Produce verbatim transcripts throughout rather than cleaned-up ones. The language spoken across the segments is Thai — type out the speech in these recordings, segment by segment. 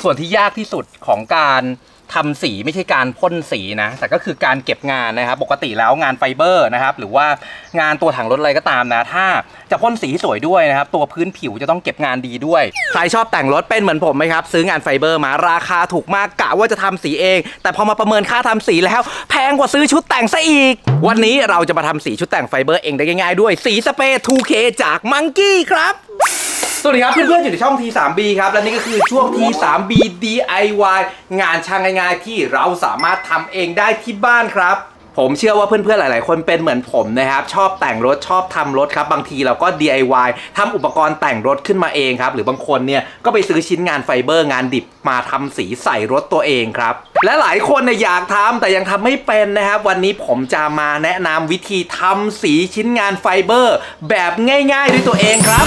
ส่วนที่ยากที่สุดของการทำสีไม่ใช่การพ่นสีนะแต่ก็คือการเก็บงานนะครับปกติแล้วงานไฟเบอร์นะครับหรือว่างานตัวถังรถอะไรก็ตามนะถ้าจะพ่นสีสวยด้วยนะครับตัวพื้นผิวจะต้องเก็บงานดีด้วยใครชอบแต่งรถเป็นเหมือนผมไหมครับซื้องานไฟเบอร์มาราคาถูกมากกะว่าจะทำสีเองแต่พอมาประเมินค่าทำสีแล้วแพงกว่าซื้อชุดแต่งซะอีกวันนี้เราจะมาทำสีชุดแต่งไฟเบอร์เองได้ง่ายๆด้วยสีสเปรย์ ทู เค จากมังกี้ครับสวัสดีครับเพื่อนๆอยู่ในช่อง ที ทรี บี ครับและนี่ก็คือช่วง ที ทรี บี ดี ไอ วาย งานช่างง่ายๆที่เราสามารถทำเองได้ที่บ้านครับผมเชื่อว่าเพื่อนๆหลายๆคนเป็นเหมือนผมนะครับชอบแต่งรถชอบทำรถครับบางทีเราก็ ดี ไอ วาย ทำอุปกรณ์แต่งรถขึ้นมาเองครับหรือบางคนเนี่ยก็ไปซื้อชิ้นงานไฟเบอร์งานดิบมาทำสีใส่รถตัวเองครับและหลายคนเนี่ยอยากทำแต่ยังทำไม่เป็นนะครับวันนี้ผมจะมาแนะนำวิธีทำสีชิ้นงานไฟเบอร์แบบง่ายๆด้วยตัวเองครับ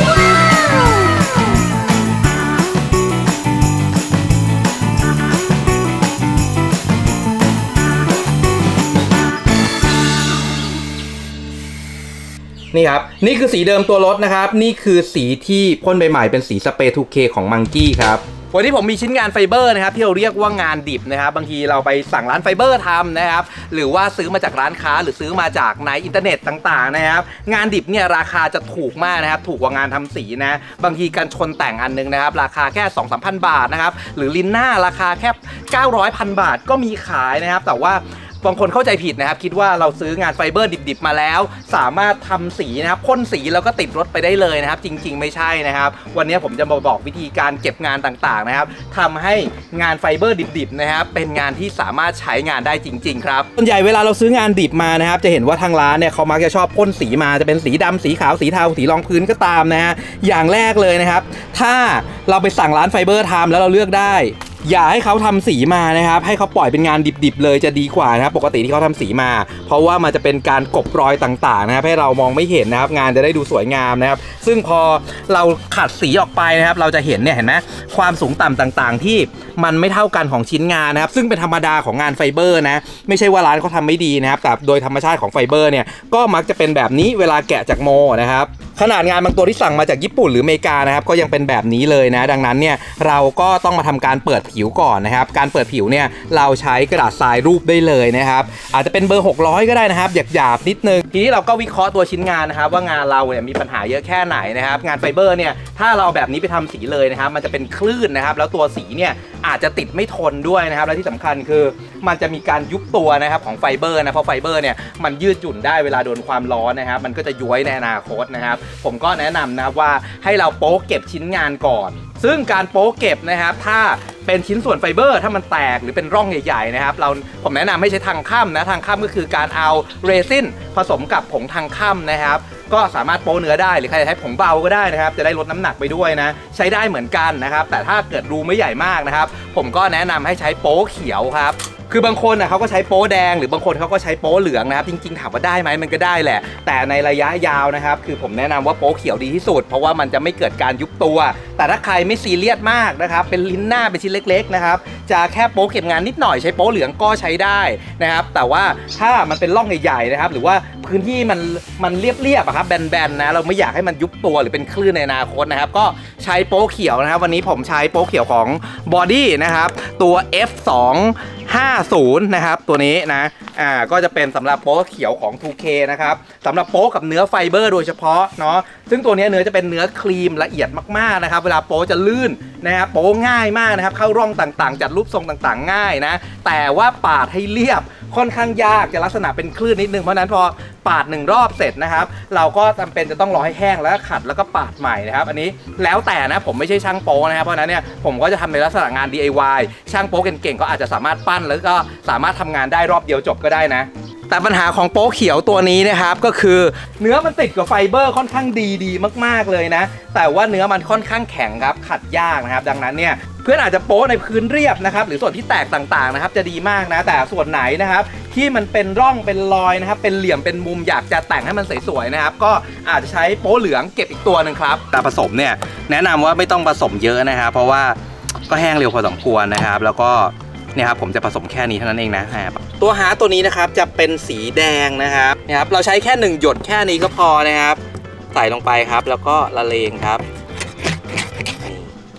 นี่ครับนี่คือสีเดิมตัวรถนะครับนี่คือสีที่พ่นใบใหม่เป็นสีสเปรย์ ทู เค ของมังกี้ครับวันนี้ผมมีชิ้นงานไฟเบอร์นะครับที่เราเรียกว่างานดิบนะครับบางทีเราไปสั่งร้านไฟเบอร์ทำนะครับหรือว่าซื้อมาจากร้านค้าหรือซื้อมาจากในอินเทอร์เน็ตต่างๆนะครับงานดิบเนี่ยราคาจะถูกมากนะครับถูกกว่างานทำสีนะบางทีการชนแต่งอันนึงนะครับราคาแค่ สองถึงสามพัน บาทนะครับหรือลินหน้าราคาแค่เก้าร้อยพันบาทก็มีขายนะครับแต่ว่าบางคนเข้าใจผิดนะครับคิดว่าเราซื้องานไฟเบอร์ดิบๆมาแล้วสามารถทำสีนะครับพ่นสีแล้วก็ติดรถไปได้เลยนะครับจริงๆไม่ใช่นะครับวันนี้ผมจะมาบอกวิธีการเก็บงานต่างๆนะครับทำให้งานไฟเบอร์ดิบๆนะครับเป็นงานที่สามารถใช้งานได้จริงๆครับส่วนใหญ่เวลาเราซื้องานดิบมานะครับจะเห็นว่าทางร้านเนี่ยเขามักจะชอบพ่นสีมาจะเป็นสีดำสีขาวสีเทาสีรองพื้นก็ตามนะฮะอย่างแรกเลยนะครับถ้าเราไปสั่งร้านไฟเบอร์ทำแล้วเราเลือกได้อย่าให้เขาทำสีมานะครับให้เขาปล่อยเป็นงานดิบๆเลยจะดีกว่านะครับปกติที่เขาทำสีมาเพราะว่ามันจะเป็นการกลบรอยต่างๆนะครับให้เรามองไม่เห็นนะครับงานจะได้ดูสวยงามนะครับซึ่งพอเราขัดสีออกไปนะครับเราจะเห็นเนี่ยเห็นไหมความสูงต่ำต่างๆที่มันไม่เท่ากันของชิ้นงานนะครับซึ่งเป็นธรรมดาของงานไฟเบอร์นะไม่ใช่ว่าร้านเขาทำไม่ดีนะครับแต่โดยธรรมชาติของไฟเบอร์เนี่ยก็มักจะเป็นแบบนี้เวลาแกะจากโมนะครับขนาดงานบางตัวที่สั่งมาจากญี่ปุ่นหรืออเมริกานะครับก็ยังเป็นแบบนี้เลยนะดังนั้นเนี่ยเราก็ต้องมาทำการเปิดผิวก่อนนะครับการเปิดผิวเนี่ยเราใช้กระดาษทรายรูปได้เลยนะครับอาจจะเป็นเบอร์หกร้อยก็ได้นะครับหยาบๆนิดนึงทีนี้เราก็วิเคราะห์ตัวชิ้นงานนะครับว่างานเราเนี่ยมีปัญหาเยอะแค่ไหนนะครับงานไฟเบอร์เนี่ยถ้าเราแบบนี้ไปทำสีเลยนะครับมันจะเป็นคลื่นนะครับแล้วตัวสีเนี่ยอาจจะติดไม่ทนด้วยนะครับและที่สำคัญคือมันจะมีการยุบตัวนะครับของไฟเบอร์นะเพราะไฟเบอร์เนี่ยมันยืดหยุ่นได้เวลาโดนความร้อนนะครับมันก็จะย้วยในอนาคตนะครับผมก็แนะนำนะว่าให้เราโป๊กเก็บชิ้นงานก่อนซึ่งการโป๊กเก็บนะครับถ้าเป็นชิ้นส่วนไฟเบอร์ถ้ามันแตกหรือเป็นร่องใหญ่ๆนะครับเราผมแนะนำให้ใช้ทางค่ำนะทางค่ำก็คือการเอาเรซินผสมกับผงทางค่ำนะครับก็สามารถโป๊เนื้อได้หรือใครจะใช้ผงเบาก็ได้นะครับจะได้ลดน้ำหนักไปด้วยนะใช้ได้เหมือนกันนะครับแต่ถ้าเกิดรูไม่ใหญ่มากนะครับผมก็แนะนำให้ใช้โป๊เขียวครับคือบางคนนะเขาก็ใช้โป๊แดงหรือบางคนเขาก็ใช้โป๊เหลืองนะครับจริงๆถามว่าได้ไหมมันก็ได้แหละแต่ในระยะยาวนะครับคือผมแนะนำว่าโป๊เขียวดีที่สุดเพราะว่ามันจะไม่เกิดการยุบตัวแต่ถ้าใครไม่ซีเรียสมากนะครับเป็นลิ้นหน้าเป็นชิ้นเล็กๆนะครับจะแค่โป๊เก็บงานนิดหน่อยใช้โป๊เหลืองก็ใช้ได้นะครับแต่ว่าถ้ามันเป็นร่องใหญ่ๆนะครับหรือว่าพื้นที่มันมันเรียบๆครับแบนๆนะเราไม่อยากให้มันยุบตัวหรือเป็นคลื่นในอนาคตนะครับก็ใช้โป๊เขียวนะครับวันนี้ผมใช้โป๊เขียวของ Body นะครับตัว เอฟ สองห้าศูนย์นะครับตัวนี้นะอ่าก็จะเป็นสำหรับโป๊เขียวของ ทู เค นะครับสำหรับโป๊กับเนื้อไฟเบอร์โดยเฉพาะเนาะซึ่งตัวนี้เนื้อจะเป็นเนื้อครีมละเอียดมากๆนะครับเวลาโป๊จะลื่นนะครับโป๊ง่ายมากนะครับเข้าร่องต่างๆจัดรูปทรงต่างๆง่ายนะแต่ว่าปาดให้เรียบค่อนข้างยากจะลักษณะเป็นคลื่นนิดนึงเพราะนั้นพอปาดหนึ่งรอบเสร็จนะครับเราก็จำเป็นจะต้องรอให้แห้งแล้วขัดแล้วก็ปาดใหม่นะครับอันนี้แล้วแต่นะผมไม่ใช่ช่างโป๊นะครับเพราะนั้นเนี่ยผมก็จะทำในลักษณะงาน ดี ไอ วาย ช่างโป๊เก่งๆก็อาจจะสามารถปั้นแล้วก็สามารถทำงานได้รอบเดียวจบก็ได้นะแต่ปัญหาของโป๊เขียวตัวนี้นะครับก็คือเนื้อมันติดกับไฟเบอร์ค่อนข้างดีดีมากๆเลยนะแต่ว่าเนื้อมันค่อนข้างแข็งครับขัดยากนะครับดังนั้นเนี่ยเพื่อนอาจจะโป๊ในพื้นเรียบนะครับหรือส่วนที่แตกต่างๆนะครับจะดีมากนะแต่ส่วนไหนนะครับที่มันเป็นร่องเป็นรอยนะครับเป็นเหลี่ยมเป็นมุมอยากจะแต่งให้มันสวยๆนะครับก็อาจจะใช้โป๊เหลืองเก็บอีกตัวหนึ่งครับแต่ผสมเนี่ยแนะนำว่าไม่ต้องผสมเยอะนะครับเพราะว่าก็แห้งเร็วพอสมควรนะครับแล้วก็เนี่ยครับผมจะผสมแค่นี้เท่านั้นเองนะครับตัวฮาร์ดตัวนี้นะครับจะเป็นสีแดงนะครับนะครับเราใช้แค่หนึ่งหยดแค่นี้ก็พอนะครับใส่ลงไปครับแล้วก็ละเลงครับ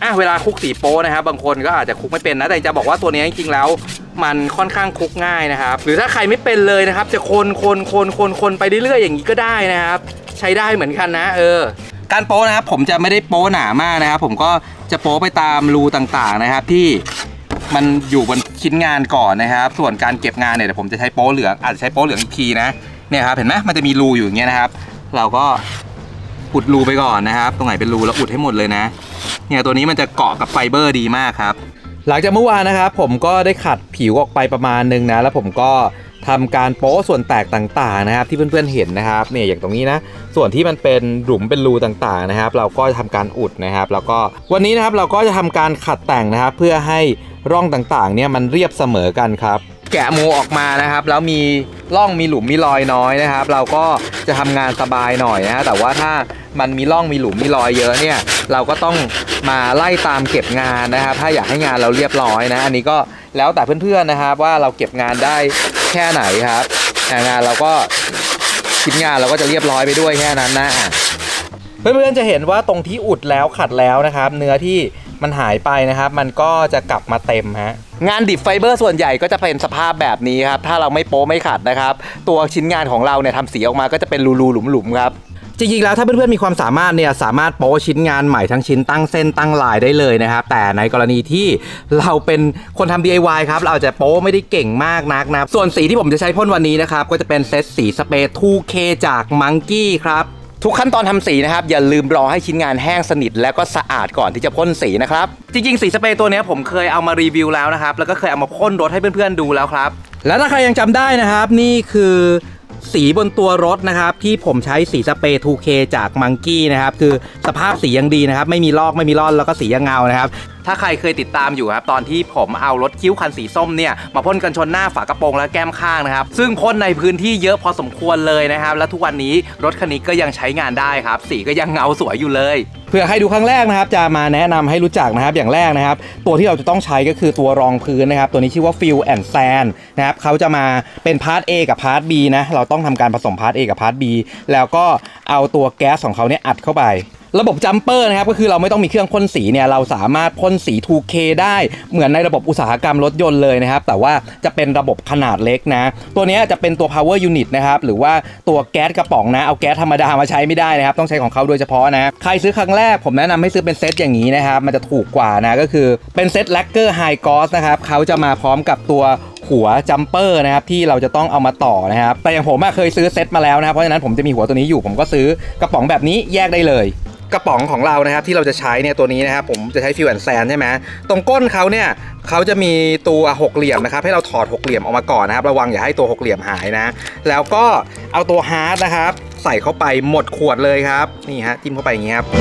อ่ะเวลาคลุกสีโป๊นะครับบางคนก็อาจจะคลุกไม่เป็นนะแต่จะบอกว่าตัวนี้จริงๆแล้วมันค่อนข้างคลุกง่ายนะครับหรือถ้าใครไม่เป็นเลยนะครับจะคนคนคนคนคนไปเรื่อยๆอย่างนี้ก็ได้นะครับใช้ได้เหมือนกันนะเออการโป๊นะครับผมจะไม่ได้โป๊หนามากนะครับผมก็จะโป๊ไปตามรูต่างๆนะครับที่มันอยู่บนชิ้นงานก่อนนะครับส่วนการเก็บงานเนี่ยเดี๋ยวผมจะใช้โป๊เหลืองอาจจะใช้โป๊เหลืองอีกทีนะเนี่ยครับเห็นไหมมันจะมีรูอยู่อย่างเงี้ยนะครับเราก็อุดรูไปก่อนนะครับตรงไหนเป็นรูแล้วอุดให้หมดเลยนะเนี่ยตัวนี้มันจะเกาะกับไฟเบอร์ดีมากครับหลังจากเมื่อวานนะครับผมก็ได้ขัดผิวออกไปประมาณนึงนะแล้วผมก็ทำการโป๊ส่วนแตกต่างๆนะครับที่เพื่อนๆเห็นนะครับเนี่ยอย่างตรงนี้นะส่วนที่มันเป็นหลุมเป็นรูต่างๆนะครับเราก็ทำการอุดนะครับแล้วก็วันนี้นะครับเราก็จะทำการขัดแต่งนะครับเพื่อให้ร่องต่างๆเนี่ยมันเรียบเสมอกันครับแกะโมออกมานะครับแล้วมีร่องมีหลุมมีรอยน้อยนะครับเราก็จะทำงานสบายหน่อยนะแต่ว่าถ้ามันมีร่องมีหลุมมีรอยเยอะเนี่ยเราก็ต้องมาไล่ตามเก็บงานนะครับถ้าอยากให้งานเราเรียบร้อยนะอันนี้ก็แล้วแต่เพื่อนๆนะครับว่าเราเก็บงานได้แค่ไหนครับงานเราก็ชิ้นงานเราก็จะเรียบร้อยไปด้วยแค่นั้นนะเพื่อนๆจะเห็นว่าตรงที่อุดแล้วขัดแล้วนะครับเนื้อที่มันหายไปนะครับมันก็จะกลับมาเต็มฮะงานดิบไฟเบอร์ส่วนใหญ่ก็จะเป็นสภาพแบบนี้ครับถ้าเราไม่โป๊ไม่ขัดนะครับตัวชิ้นงานของเราเนี่ยทำสีออกมาก็จะเป็นรูๆหลุมๆครับจริงๆแล้วถ้าเพื่อนๆมีความสามารถเนี่ยสามารถโป๊ชิ้นงานใหม่ทั้งชิ้นตั้งเส้นตั้งลายได้เลยนะครับแต่ในกรณีที่เราเป็นคนทำ ดี ไอ วาย ครับเราอาจจะโป๊ไม่ได้เก่งมากนักนะส่วนสีที่ผมจะใช้พ่นวันนี้นะครับก็จะเป็นเซตสีสเปรย์ ทู เค จาก Monkey ครับทุกขั้นตอนทำสีนะครับอย่าลืมรอให้ชิ้นงานแห้งสนิทแล้วก็สะอาดก่อนที่จะพ่นสีนะครับจริงๆสีสเปรย์ตัวนี้ผมเคยเอามารีวิวแล้วนะครับแล้วก็เคยเอามาพ่นรถให้เพื่อนๆดูแล้วครับแล้วถ้าใครยังจำได้นะครับนี่คือสีบนตัวรถนะครับที่ผมใช้สีสเปรย์ ทู เค จาก Monkey นะครับคือสภาพสียังดีนะครับไม่มีลอกไม่มีร่อนแล้วก็สียังเงานะครับถ้าใครเคยติดตามอยู่ครับตอนที่ผมเอารถคิ้วคันสีส้มเนี่ยมาพ่นกันชนหน้าฝากระโปรงและแก้มข้างนะครับซึ่งพ่นในพื้นที่เยอะพอสมควรเลยนะครับและทุกวันนี้รถคันนี้ก็ยังใช้งานได้ครับสีก็ยังเงาสวยอยู่เลยเพื่อให้ดูครั้งแรกนะครับจะมาแนะนำให้รู้จักนะครับอย่างแรกนะครับตัวที่เราจะต้องใช้ก็คือตัวรองพื้นนะครับตัวนี้ชื่อว่า Fill and Sand นะครับเขาจะมาเป็นพาร์ท A กับพาร์ท B นะเราต้องทำการผสมพาร์ท A กับพาร์ท B แล้วก็เอาตัวแก๊สของเขาเนี่ยอัดเข้าไประบบจัมเปอร์นะครับก็คือเราไม่ต้องมีเครื่องพ่นสีเนี่ยเราสามารถพ่นสี ทู เค ได้เหมือนในระบบอุตสาหกรรมรถยนต์เลยนะครับแต่ว่าจะเป็นระบบขนาดเล็กนะตัวนี้จะเป็นตัว power unit นะครับหรือว่าตัวแก๊สกระป๋องนะเอาแก๊สธรรมดามาใช้ไม่ได้นะครับต้องใช้ของเขาโดยเฉพาะนะใครซื้อครั้งแรกผมแนะนำให้ซื้อเป็นเซตอย่างนี้นะครับมันจะถูกกว่านะก็คือเป็นเซต Lacquer High Gloss นะครับเขาจะมาพร้อมกับตัวหัวจัมเปอร์นะครับที่เราจะต้องเอามาต่อนะครับแต่อย่างผมเคยซื้อเซตมาแล้วนะครับเพราะฉะนั้นผมจะมีหัวตัวนี้อยู่ผมก็ซื้อกระป๋องแบบนี้แยกได้เลยกระป๋องของเรานะครับที่เราจะใช้เนี่ยตัวนี้นะครับผมจะใช้ Fill and Sand ใช่ไหมตรงก้นเขาเนี่ยเขาจะมีตัวหกเหลี่ยมนะครับให้เราถอดหกเหลี่ยมออกมาก่อนนะครับระวังอย่าให้ตัวหกเหลี่ยมหายนะแล้วก็เอาตัวฮาร์ดนะครับใส่เข้าไปหมดขวดเลยครับนี่ฮะจิ้มเข้าไปอย่างนี้ครับ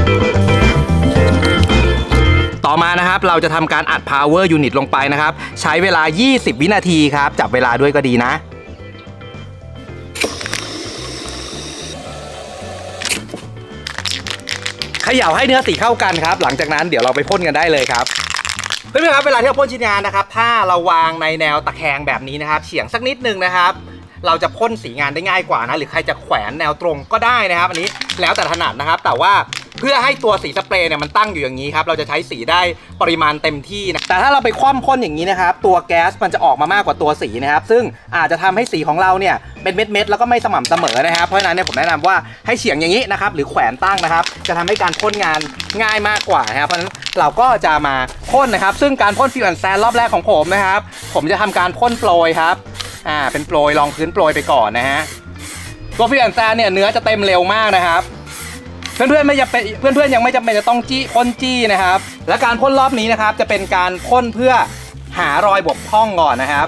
ต่อมานะครับเราจะทำการอัด Power Unit ลงไปนะครับใช้เวลายี่สิบวินาทีครับจับเวลาด้วยก็ดีนะเขย่าให้เนื้อสีเข้ากันครับหลังจากนั้นเดี๋ยวเราไปพ่นกันได้เลยครับเพื่อนๆครับเวลาที่เราพ่นชิ้นงานนะครับถ้าเราวางในแนวตะแคงแบบนี้นะครับเฉียงสักนิดนึงนะครับเราจะพ่นสีงานได้ง่ายกว่านะหรือใครจะแขวนแนวตรงก็ได้นะครับอันนี้แล้วแต่ถนัดนะครับแต่ว่าเพื่อให้ตัวสีสเปรย์เนี่ยมันตั้งอยู่อย่างนี้ครับเราจะใช้สีได้ปริมาณเต็มที่นะแต่ถ้าเราไปคว่ำพ่นอย่างนี้นะครับตัวแก๊สมันจะออกมามากกว่าตัวสีนะครับซึ่งอาจจะทำให้สีของเราเนี่ยเป็นเม็ดๆแล้วก็ไม่สม่ำเสมอนะครับเพราะฉะนั้นเนี่ยผมแนะนำว่าให้เฉียงอย่างนี้นะครับหรือแขวนตั้งนะครับจะทำให้การพ่นงานง่ายมากกว่านะครับเพราะฉะนั้นเราก็จะมาพ่นนะครับซึ่งการพ่น Fill and Sand รอบแรกของผมนะครับผมจะทำการพ่นโปรยครับอ่าเป็นโปรยรองพื้นโปรยไปก่อนนะฮะตัว Fill and Sand เนี่ยเนื้อจะเต็มเร็วมากนะครับเพื่อนๆไม่จะเป็นเพื่อนๆยังไม่จำเป็นจะต้องจี้พ่นจี้นะครับและการพ่นรอบนี้นะครับจะเป็นการพ่นเพื่อหารอยบกพร่องก่อนนะครับ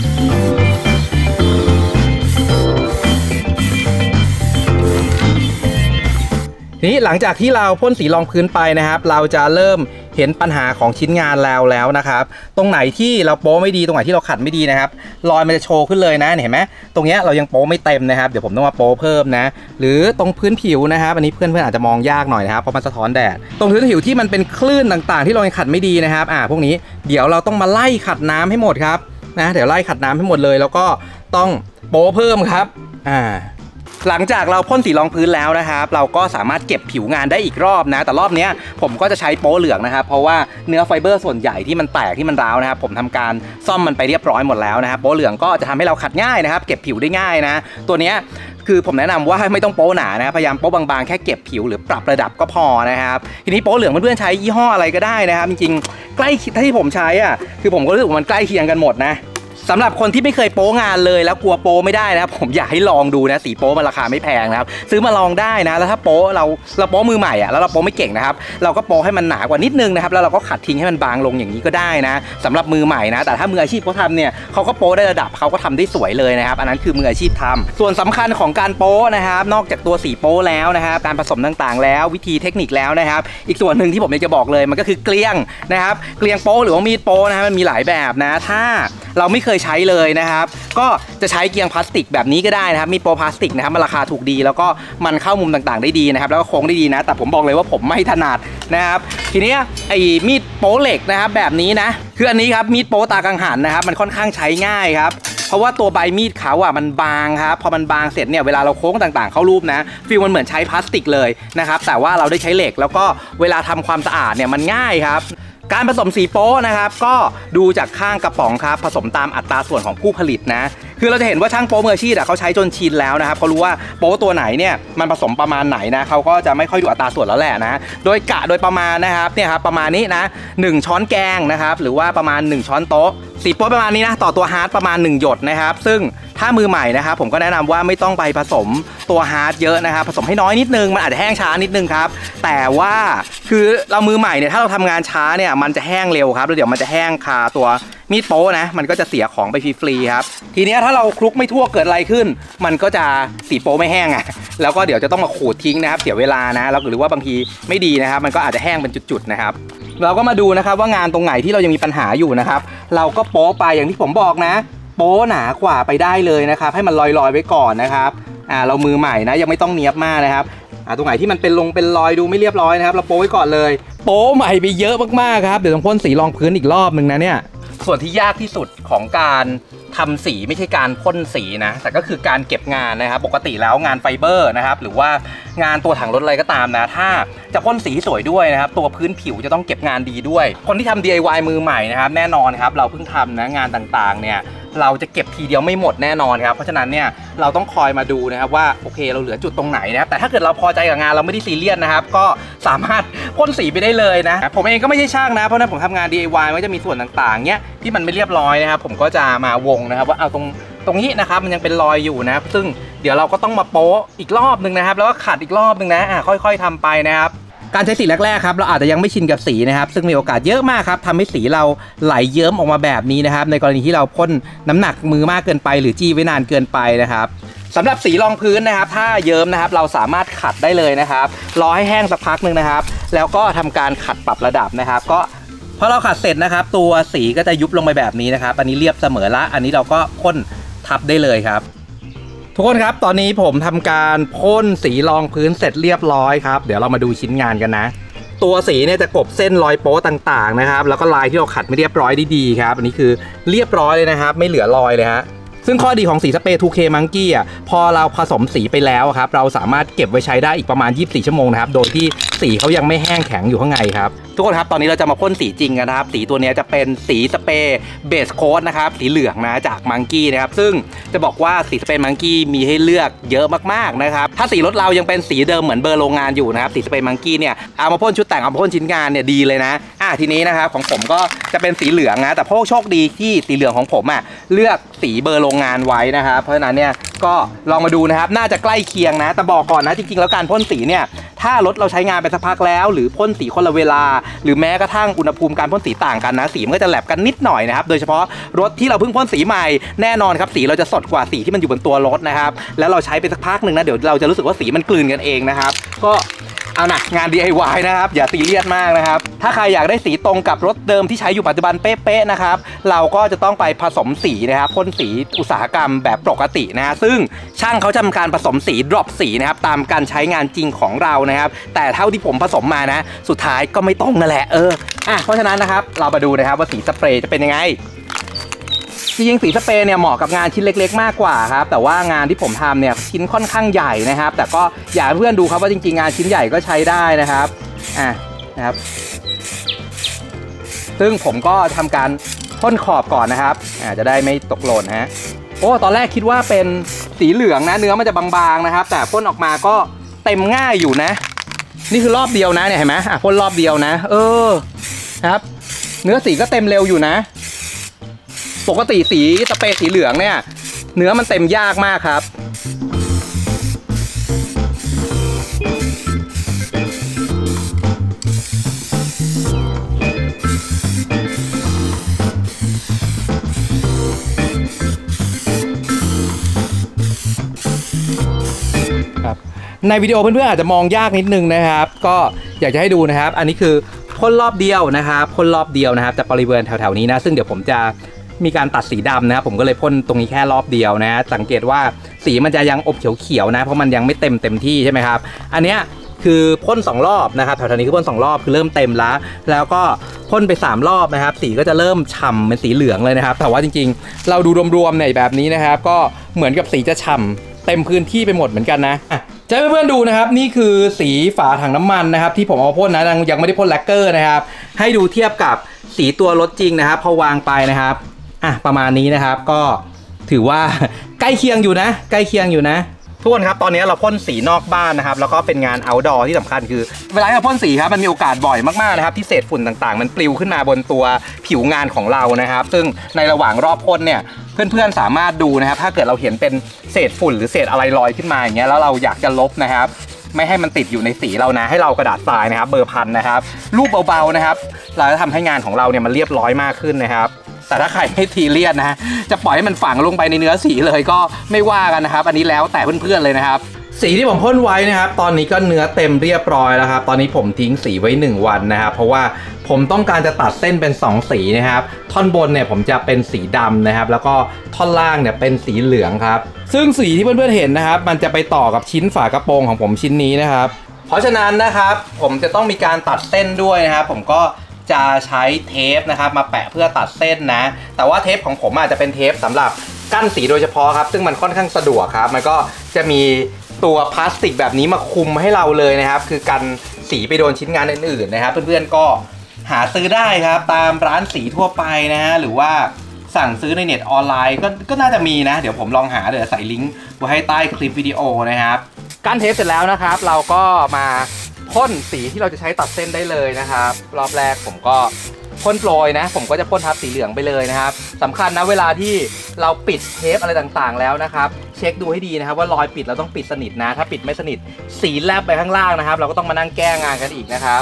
ทีนี้หลังจากที่เราพ่นสีรองพื้นไปนะครับเราจะเริ่มเห็นปัญหาของชิ้นงานแล้วแล้วนะครับตรงไหนที่เราโป๊ไม่ดีตรงไหนที่เราขัดไม่ดีนะครับรอยมันจะโชว์ขึ้นเลยนะเห็นไหมตรงนี้เรายังโป๊ไม่เต็มนะครับเดี๋ยวผมต้องมาโป๊เพิ่มนะหรือตรงพื้นผิวนะครับอันนี้เพื่อนๆอาจจะมองยากหน่อยนะครับเพราะมันสะท้อนแดดตรงพื้นผิวที่มันเป็นคลื่นต่างๆที่เรายังขัดไม่ดีนะครับอ่าพวกนี้เดี๋ยวเราต้องมาไล่ขัดน้ำให้หมดครับนะเดี๋ยวไล่ขัดน้ำให้หมดเลยแล้วก็ต้องโป๊เพิ่มครับอ่าหลังจากเราพ่นสีรองพื้นแล้วนะครับเราก็สามารถเก็บผิวงานได้อีกรอบนะแต่รอบนี้ผมก็จะใช้โป๊เหลืองนะครับเพราะว่าเนื้อไฟเบอร์ส่วนใหญ่ที่มันแตกที่มันร้าวนะครับผมทำการซ่อมมันไปเรียบร้อยหมดแล้วนะครับโป๊เหลืองก็จะทำให้เราขัดง่ายนะครับเก็บผิวได้ง่ายนะตัวนี้คือผมแนะนำว่าไม่ต้องโป๊หนานะพยายามโป๊บางๆแค่เก็บผิวหรือปรับระดับก็พอนะครับทีนี้โป๊เหลืองเพื่อนๆใช้ยี่ห้ออะไรก็ได้นะครับจริงๆใกล้ที่ผมใช้อ่ะคือผมก็รู้สึกว่ามันใกล้เคียงกันหมดนะสำหรับคนที่ไม่เคยโป๊งานเลยแล้วกลัวโป๊ไม่ได้นะครับผมอยากให้ลองดูนะสีโป๊มันราคาไม่แพงนะครับซื้อมาลองได้นะแล้วถ้าโป๊เราเราโป๊มือใหม่อ่ะแล้วเราโป๊ไม่เก่งนะครับเราก็โป๊ให้มันหนากว่านิดนึงนะครับแล้วเราก็ขัดทิ้งให้มันบางลงอย่างนี้ก็ได้นะสำหรับมือใหม่นะแต่ถ้ามืออาชีพเขาทำเนี่ยเขาก็โป๊ได้ระดับเขาก็ทำได้สวยเลยนะครับอันนั้นคือมืออาชีพทำส่วนสำคัญของการโป๊นะครับนอกจากตัวสีโป๊แล้วนะครับการผสมต่างๆแล้ววิธีเทคนิคแล้วนะครับอีกส่วนหนึ่งที่ผมอยากจะบอกเลยมันก็คือเกลียงนะครับเกลียงโป๊หรือว่ามีดโป๊นะมันมีหลายแบบนะถ้าเราไม่เคยใช้เลยนะครับก็จะใช้เกลียงพลาสติกแบบนี้ก็ได้นะครับมีดโป๊พลาสติกนะครับมันราคาถูกดีแล้วก็มันเข้ามุมต่างๆได้ดีนะครับแล้วก็โค้งได้ดีนะแต่ผมบอกเลยว่าผมไม่ถนัดนะครับทีนี้ไอ้มีดโป๊เหล็กนะครับแบบนี้นะคืออันนี้ครับมีดโป๊ตากังหันนะครับมันค่อนข้างใช้ง่ายครับเพราะว่าตัวใบมีดเขาอ่ะมันบางครับพอมันบางเสร็จเนี่ยเวลาเราโค้งต่างๆเข้ารูปนะฟีลมันเหมือนใช้พลาสติกเลยนะครับแต่ว่าเราได้ใช้เหล็กแล้วก็เวลาทำความสะอาดเนี่ยมันง่ายครับการผสมสีโป๊นะครับก็ดูจากข้างกระป๋องครับผสมตามอัตราส่วนของผู้ผลิตนะคือเราจะเห็นว่าช่างโป๊มืออาชีพเขาใช้จนชินแล้วนะครับเขารู้ว่าโป๊ตัวไหนเนี่ยมันผสมประมาณไหนนะเขาก็จะไม่ค่อยดูอัตราส่วนแล้วแหละนะโดยกะโดยประมาณนะครับเนี่ยครับประมาณนี้นะหนึ่งช้อนแกงนะครับหรือว่าประมาณหนึ่งช้อนโต๊ะสีโป๊ประมาณนี้นะต่อตัวฮาร์ดประมาณหนึ่งหยดนะครับซึ่งถ้ามือใหม่นะครับผมก็แนะนำว่าไม่ต้องไปผสมตัวฮาร์ดเยอะนะครับผสมให้น้อยนิดนึงมันอาจจะแห้งช้านิดนึงครับแต่ว่าคือเรามือใหม่เนี่ยถ้าเราทำงานช้าเนี่ยมันจะแห้งเร็วครับแล้วเดี๋ยวมันจะแห้งคาตัวมีดโป๊นะมันก็จะเสียของไปฟรีๆครับทีนี้ถ้าเราคลุกไม่ทั่วเกิดอะไรขึ้นมันก็จะสีโป๊ไม่แห้งอ่ะแล้วก็เดี๋ยวจะต้องมาขูดทิ้งนะครับเสียเวลานะแล้วหรือว่าบางทีไม่ดีนะครับมันก็อาจจะแห้งเป็นจุดๆนะครับเราก็มาดูนะครับว่างานตรงไหนที่เรายังมีปัญหาอยู่นะครับเราก็โป๊ไปอย่างที่ผมบอกนะโป๊หนากว่าไปได้เลยนะครับให้มันลอยๆไว้ก่อนนะครับอ่าเรามือใหม่นะยังไม่ต้องเนียบมากนะครับอ่าตรงไหนที่มันเป็นลงเป็นรอยดูไม่เรียบร้อยนะครับเราโป๊ไว้ก่อนเลยโป๊ใหม่ไปเยอะมากๆครับเดี๋ยวต้องพ่นสีรองพื้นอีกรอบนึงนะเนี่ยส่วนที่ยากที่สุดของการทำสีไม่ใช่การพ่นสีนะแต่ก็คือการเก็บงานนะครับปกติแล้วงานไฟเบอร์นะครับหรือว่างานตัวถังรถอะไรก็ตามนะถ้าจะพ่นสีสวยด้วยนะครับตัวพื้นผิวจะต้องเก็บงานดีด้วยคนที่ทำ ดี ไอ วาย มือใหม่นะครับแน่นอนครับเราเพิ่งทำนะงานต่างๆเนี่ยเราจะเก็บทีเดียวไม่หมดแน่นอนครับเพราะฉะนั้นเนี่ยเราต้องคอยมาดูนะครับว่าโอเคเราเหลือจุดตรงไหนนะครับแต่ถ้าเกิดเราพอใจกับงานเราไม่ได้ซีเรียสนะครับก็สามารถพ่นสีไปได้เลยนะผมเองก็ไม่ใช่ช่างนะเพราะนั้นผมทำงาน ดี ไอ วาย มันจะมีส่วนต่างๆเนี้ยที่มันไม่เรียบร้อยนะครับผมก็จะมาวงนะครับว่าเอาตรงตรงนี้นะครับมันยังเป็นรอยอยู่นะซึ่งเดี๋ยวเราก็ต้องมาโป๊อีกรอบนึงนะครับแล้วก็ขัดอีกรอบนึงนะอ่ะค่อยๆทำไปนะครับการใช้สีแรกๆครับเราอาจจะยังไม่ชินกับสีนะครับซึ่งมีโอกาสเยอะมากครับทำให้สีเราไหลเยิ้มออกมาแบบนี้นะครับในกรณีที่เราพ่นน้ำหนักมือมากเกินไปหรือจี้ไว้นานเกินไปนะครับสำหรับสีรองพื้นนะครับถ้าเยิ้มนะครับเราสามารถขัดได้เลยนะครับรอให้แห้งสักพักนึงนะครับแล้วก็ทำการขัดปรับระดับนะครับก็พอเราขัดเสร็จนะครับตัวสีก็จะยุบลงไปแบบนี้นะครับอันนี้เรียบเสมอละอันนี้เราก็พ่นทับได้เลยครับทุกคนครับตอนนี้ผมทำการพ่นสีรองพื้นเสร็จเรียบร้อยครับเดี๋ยวเรามาดูชิ้นงานกันนะตัวสีเนี่ยจะกบเส้นรอยโป๊ต่างๆนะครับแล้วก็ลายที่เราขัดไม่เรียบร้อยได้ดีครับอันนี้คือเรียบร้อยเลยนะครับไม่เหลือรอยเลยฮะซึ่งข้อดีของสีสเปรย์ ทู เค Monkey อ่ะพอเราผสมสีไปแล้วครับเราสามารถเก็บไว้ใช้ได้อีกประมาณยี่สิบสี่ชั่วโมงนะครับโดยที่สีเขายังไม่แห้งแข็งอยู่ข้างในครับทุกคนครับตอนนี้เราจะมาพ่นสีจริงกันนะครับสีตัวนี้จะเป็นสีสเปรย์เบสโค้ดนะครับสีเหลืองนะจาก Monkey นะครับซึ่งจะบอกว่าสีสเปรย์ Monkey มีให้เลือกเยอะมากๆนะครับถ้าสีรถเรายังเป็นสีเดิมเหมือนเบอร์โรงงานอยู่นะครับสีสเปรย์ Monkey เนี่ยเอามาพ่นชุดแต่งเอามาพ่นชิ้นงานเนี่ยดีเลยนะอ่ะทีนี้นะครับของผมก็จะเป็นสีเหลืองนะแต่พวกโชคดีที่สีเหลืองของผมอ่ะเลือกสีเบอร์โรงงานไว้นะครับเพราะฉะนั้นเนี่ยก็ลองมาดูนะครับน่าจะใกล้เคียงนะแต่บอกก่อนนะจริงๆแล้วการพ่นสีเนี่ยถ้ารถเราใช้งานไปสักพักแล้วหรือพ่นสีคนละเวลาหรือแม้กระทั่งอุณหภูมิการพ่นสีต่างกันนะสีมันก็จะแลบกันนิดหน่อยนะครับโดยเฉพาะรถที่เราเพิ่งพ่นสีใหม่แน่นอนครับสีเราจะสดกว่าสีที่มันอยู่บนตัวรถนะครับแล้วเราใช้ไปสักพักหนึ่งนะเดี๋ยวเราจะรู้สึกว่าสีมันกลืนกันเองนะครับก็เอานะงาน ดี ไอ วาย นะครับอย่าซีเรียสมากนะครับถ้าใครอยากได้สีตรงกับรถเดิมที่ใช้อยู่ปัจจุบันเป๊ะๆนะครับเราก็จะต้องไปผสมสีนะครับพ่นสีอุตสาหกรรมแบบปกตินะซึ่งช่างเขาจะทำการผสมสีดรอปสีนะครับตามการใช้งานจริงของเรานะครับแต่เท่าที่ผมผสมมานะสุดท้ายก็ไม่ต้องนั่นแหละเอออ่ะเพราะฉะนั้นนะครับเรามาดูนะครับว่าสีสเปรย์จะเป็นยังไงจริงๆสีสเปรย์เนี่ยเหมาะกับงานชิ้นเล็กๆมากกว่าครับแต่ว่างานที่ผมทำเนี่ยชิ้นค่อนข้างใหญ่นะครับแต่ก็อยากให้เพื่อนดูครับว่าจริงๆงานชิ้นใหญ่ก็ใช้ได้นะครับอ่ะนะครับซึ่งผมก็ทำการพ่นขอบก่อนนะครับอ่าจะได้ไม่ตกหล่นฮะโอ้ตอนแรกคิดว่าเป็นสีเหลืองนะเนื้อมันจะบางๆนะครับแต่พ่นออกมาก็เต็มง่ายอยู่นะนี่คือรอบเดียวนะเนี่ยเห็นไหมอ่ะพ่นรอบเดียวนะเออครับเนื้อสีก็เต็มเร็วอยู่นะปกติสีสเปรย์สีเหลืองเนี่ยเนื้อมันเต็มยากมากครับในวิดีโอเพื่อนๆอาจจะมองยากนิดนึงนะครับก็อยากจะให้ดูนะครับอันนี้คือพ่นรอบเดียวนะครับพ่นรอบเดียวนะครับแต่บริเวณแถวๆนี้นะซึ่งเดี๋ยวผมจะมีการตัดสีดำนะครับผมก็เลยพ่นตรงนี้แค่รอบเดียวนะสังเกตว่าสีมันจะยังอบเขียวๆนะเพราะมันยังไม่เต็มเต็มที่ใช่ไหมครับอันเนี้ยคือพ่นสองรอบนะครับแถวๆนี้คือพ่นสองรอบคือเริ่มเต็มแล้วแล้วก็พ่นไปสามรอบนะครับสีก็จะเริ่มฉ่ำเป็นสีเหลืองเลยนะครับแต่ว่าจริงๆเราดูรวมๆเนี่ยแบบนี้นะครับก็เหมือนกับสีจะฉ่ำเต็มพื้นที่ไปหมดเหมือนกันนะจะให้เพื่อนๆดูนะครับนี่คือสีฝาถังน้ำมันนะครับที่ผมเอาพ่นนะยังไม่ได้พ่นแลกเกอร์นะครับให้ดูเทียบกับสีตัวรถจริงนะครับพอวางไปนะครับอ่ะประมาณนี้นะครับก็ถือว่าใกล้เคียงอยู่นะใกล้เคียงอยู่นะทุกคนครับตอนนี้เราพ่นสีนอกบ้านนะครับแล้วก็เป็นงาน outdoor ที่สำคัญคือเวลาเราพ่นสีครับมันมีโอกาสบ่อยมากๆนะครับที่เศษฝุ่นต่างๆมันปลิวขึ้นมาบนตัวผิวงานของเรานะครับซึ่งในระหว่างรอบพ่นเนี่ยเพื่อนๆสามารถดูนะครับถ้าเกิดเราเห็นเป็นเศษฝุ่นหรือเศษอะไรลอยขึ้นมาอย่างเงี้ยแล้วเราอยากจะลบนะครับไม่ให้มันติดอยู่ในสีเรานะให้เรากระดาษทรายนะครับเบอร์พันนะครับรูปเบาๆนะครับเราจะทำให้งานของเราเนี่ยมันเรียบร้อยมากขึ้นนะครับแต่ถ้าใครไม่ทีเรียสนะจะปล่อยให้มันฝังลงไปในเนื้อสีเลยก็ไม่ว่ากันนะครับอันนี้แล้วแต่เพื่อนๆเลยนะครับสีที่ผมพ่นไว้นะครับตอนนี้ก็เนื้อเต็มเรียบร้อยแล้วครับตอนนี้ผมทิ้งสีไว้หนึ่งวันนะครับเพราะว่าผมต้องการจะตัดเส้นเป็นสองสีนะครับท่อนบนเนี่ยผมจะเป็นสีดำนะครับแล้วก็ท่อนล่างเนี่ยเป็นสีเหลืองครับซึ่งสีที่เพื่อนๆเห็นนะครับมันจะไปต่อกับชิ้นฝากระโปรงของผมชิ้นนี้นะครับเพราะฉะนั้นนะครับผมจะต้องมีการตัดเส้นด้วยนะครับผมก็จะใช้เทปนะครับมาแปะเพื่อตัดเส้นนะแต่ว่าเทปของผมอาจจะเป็นเทปสำหรับกั้นสีโดยเฉพาะครับซึ่งมันค่อนข้างสะดวกครับมันก็จะมีตัวพลาสติกแบบนี้มาคุมให้เราเลยนะครับคือกันสีไปโดนชิ้นงานอื่นๆนะครับเพื่อนๆก็หาซื้อได้ครับตามร้านสีทั่วไปนะฮะหรือว่าสั่งซื้อในเน็ตออนไลน์ก็ก็น่าจะมีนะเดี๋ยวผมลองหาเดี๋ยวใส่ลิงก์ไว้ให้ใต้คลิปวิดีโอนะครับกั้นเทปเสร็จแล้วนะครับเราก็มาพ่นสีที่เราจะใช้ตัดเส้นได้เลยนะครับรอบแรกผมก็พ่นโปรยนะผมก็จะพ่นทับสีเหลืองไปเลยนะครับสำคัญนะเวลาที่เราปิดเทปอะไรต่างๆแล้วนะครับเช็คดูให้ดีนะครับว่ารอยปิดเราต้องปิดสนิทนะถ้าปิดไม่สนิทสีแลบไปข้างล่างนะครับเราก็ต้องมานั่งแก้งานกันอีกนะครับ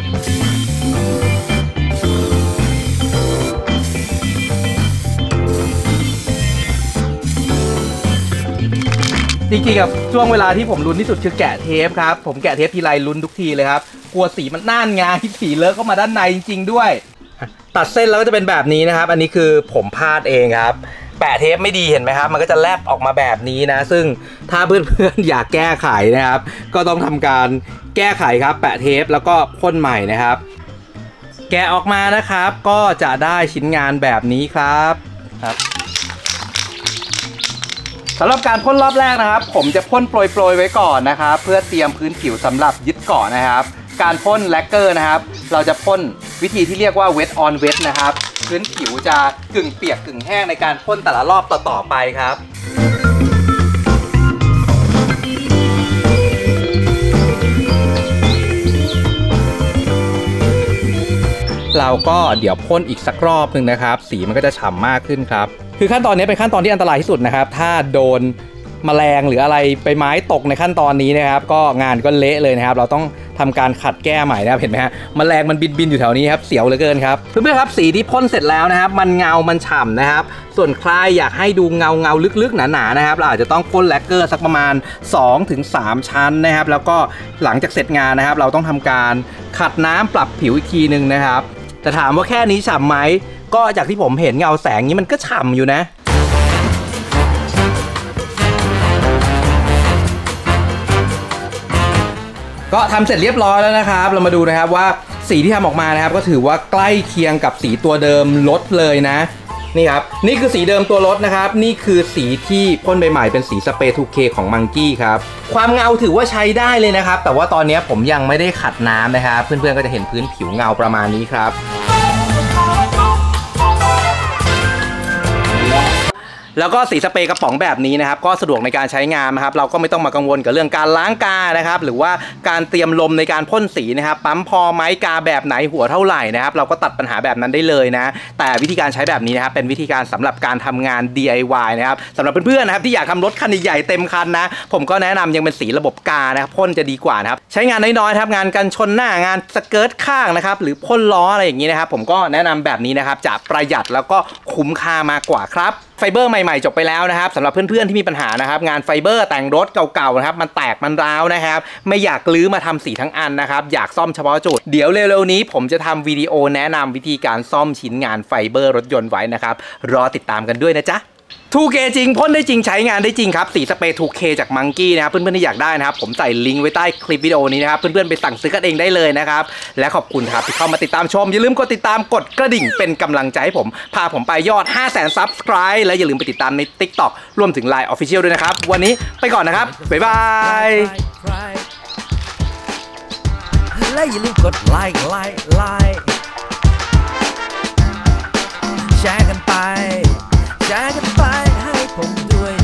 จริงๆกับช่วงเวลาที่ผมลุ้นที่สุดคือแกะเทปครับผมแกะเทปทีไรลุ้นทุกทีเลยครับกลัวสีมันน่านงาที่สีเลอะเข้ามาด้านในจริงๆด้วยตัดเส้นแล้วก็จะเป็นแบบนี้นะครับอันนี้คือผมพลาดเองครับแปะเทปไม่ดีเห็นไหมครับมันก็จะแลบออกมาแบบนี้นะซึ่งถ้าเพื่อนๆอยากแก้ไขนะครับก็ต้องทำการแก้ไขครับแปะเทปแล้วก็พ่นใหม่นะครับแกะออกมานะครับก็จะได้ชิ้นงานแบบนี้ครับครับสำหรับการพ่นรอบแรกนะครับผมจะพ่นโปรยๆไว้ก่อนนะครับเพื่อเตรียมพื้นผิวสำหรับยึดเกาะนะครับการพ่นแลกเกอร์นะครับเราจะพ่นวิธีที่เรียกว่า wet on wet นะครับพื้นผิวจะกึ่งเปียกกึ่งแห้งในการพ่นแต่ละรอบต่อๆไปครับเราก็เดี๋ยวพ่นอีกสักรอบหนึ่งนะครับสีมันก็จะฉ่ำมากขึ้นครับคือขั้นตอนนี้เป็นขั้นตอนที่อันตรายที่สุดนะครับถ้าโดนแมลงหรืออะไรใบไม้ตกในขั้นตอนนี้นะครับก็งานก็เละเลยนะครับเราต้องทำการขัดแก้ใหม่นะครับเห็นไหมฮะแมลงมันบินบินอยู่แถวนี้ครับเสียวเหลือเกินครับเพื่อนๆครับสีที่พ่นเสร็จแล้วนะครับมันเงามันฉ่ำนะครับส่วนใครอยากให้ดูเงาเงาลึกๆหนาๆนะครับเราอาจจะต้องพ่นแลกเกอร์สักประมาณ สองถึงสาม ชั้นนะครับแล้วก็หลังจากเสร็จงานนะครับเราต้องทำการขัดน้ำปรับผิวอีกทีหนึ่งนะครับแต่ถามว่าแค่นี้ฉ่ำไหมก็จากที่ผมเห็นเงาแสงนี้มันก็ฉ่ำอยู่นะก็ทำเสร็จเรียบร้อยแล้วนะครับเรามาดูนะครับว่าสีที่ทำออกมานะครับก็ถือว่าใกล้เคียงกับสีตัวเดิมลดเลยนะนี่ครับนี่คือสีเดิมตัวรถนะครับนี่คือสีที่พ่นใหม่ๆเป็นสีสเปรย์ ทู เค ของมังกี้ครับความเงาถือว่าใช้ได้เลยนะครับแต่ว่าตอนนี้ผมยังไม่ได้ขัดน้ำนะครับเพื่อนๆก็จะเห็นพื้นผิวเงาประมาณนี้ครับแล้วก็สีสเปรย์กระป๋องแบบนี้นะครับก็สะดวกในการใช้งานนะครับเราก็ไม่ต้องมากังวลกับเรื่องการล้างกานะครับหรือว่าการเตรียมลมในการพ่นสีนะครับปั๊มพอไหมกาแบบไหนหัวเท่าไหร่นะครับเราก็ตัดปัญหาแบบนั้นได้เลยนะแต่วิธีการใช้แบบนี้นะครับเป็นวิธีการสำหรับการทำงาน ดี ไอ วาย นะครับสำหรับเพื่อนๆนะครับที่อยากทำรถคันใหญ่ๆเต็มคันนะผมก็แนะนำยังเป็นสีระบบกานะครับพ่นจะดีกว่านะครับใช้งานน้อยๆครับงานกันชนหน้างานสเกิร์ตข้างนะครับหรือพ่นล้ออะไรอย่างนี้นะครับผมก็แนะนำแบบนี้นะครับจะประหยัดแล้วก็คุ้มค่ามากกว่าครับไฟเบอร์ใหม่ๆจบไปแล้วนะครับสำหรับเพื่อนๆที่มีปัญหานะครับงานไฟเบอร์แต่งรถเก่าๆนะครับมันแตกมันร้าวนะครับไม่อยากลื้อมาทำสีทั้งอันนะครับอยากซ่อมเฉพาะจุดเดี๋ยวเร็วๆนี้ผมจะทำวิดีโอแนะนำวิธีการซ่อมชิ้นงานไฟเบอร์รถยนต์ไว้นะครับรอติดตามกันด้วยนะจ๊ะ ทู เค จริงพ่นได้จริงใช้งานได้จริงครับสีสเปรย์ ทู เค จากมังกี้นะครับเพื่อนๆที่อยากได้นะครับผมใส่ลิงก์ไว้ใต้คลิปวิดีโอนี้นะครับเพื่อนๆไปสั่งซื้อกันเองได้เลยนะครับและขอบคุณครับที่เข้ามาติดตามชมอย่าลืมกดติดตามกดกระดิ่งเป็นกำลังใจให้ผมพาผมไปยอด ห้าแสน ซับสไครบ์ และอย่าลืมไปติดตามใน ติ๊กต็อก รวมถึง ไลน์ Official ด้วยนะครับวันนี้ไปก่อนนะครับบ๊ายบายและอย่าลืมกดไลค์ไลค์ไลค์แชร์กันไปแชร์กันไปให้ผมด้วย